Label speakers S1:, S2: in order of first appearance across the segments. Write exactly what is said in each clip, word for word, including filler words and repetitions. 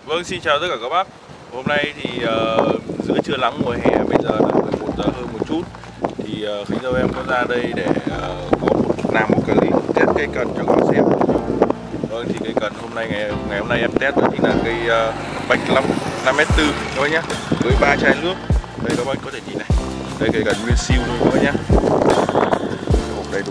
S1: Vâng, xin chào tất cả các bác. Hôm nay thì uh, giữa trưa nắng mùa hè, bây giờ là mười một giờ hơn một chút. Thì uh, Khánh Dâu em có ra đây để uh, có một làm một clip test cây cần cho các bác xem. Vâng, thì cây cần hôm nay ngày ngày hôm nay em test đó chính là cây uh, bạch long năm mét tư các bác nhá, với ba chai nước. Đây các bác có thể nhìn này, đây cây cần nguyên siêu luôn các bác nhá, hộp đầy đủ.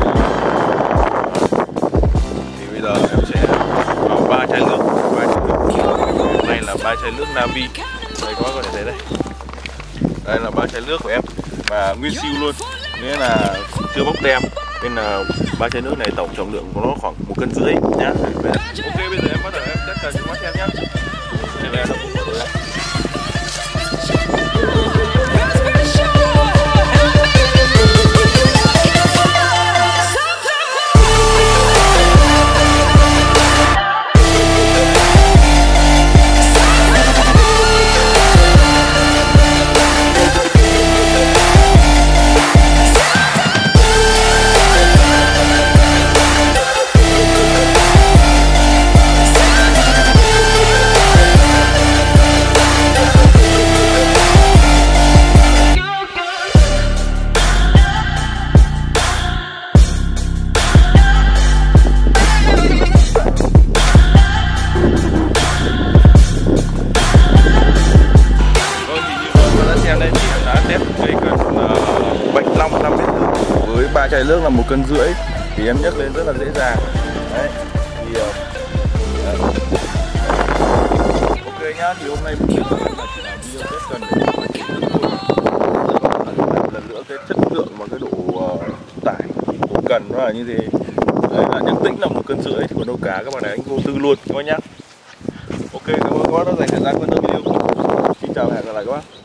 S1: Thì bây giờ em sẽ vào ba chai nước. Hôm nay là ba chai nước Navi. Đây các bác có thể thấy đây. Đây là ba chai nước của em và nguyên siêu luôn, nghĩa là chưa bóc tem, nên là ba chai nước này tổng trọng lượng của nó khoảng một cân rưỡi nhá. Ok, bây giờ em bắt đầu em test cần cho các bác xem nhá. Đây là nó cũng có đây. Với ba chai nước là một cân rưỡi thì em nhấc lên rất là dễ dàng. Đấy. Thì uh, ok nhá, thì hôm nay mình sẽ là chỉ làm video test cần để các bạn một lần nữa cái chất lượng và cái độ uh, tải của cần nó là như thế. Đấy là nhấc tĩnh là một cân rưỡi thì còn đâu cá các bạn này anh vô tư luôn các bác nhá. Ok, cảm ơn các bác đã dành thời gian quan tâm video. Xin chào và hẹn gặp lại các bác.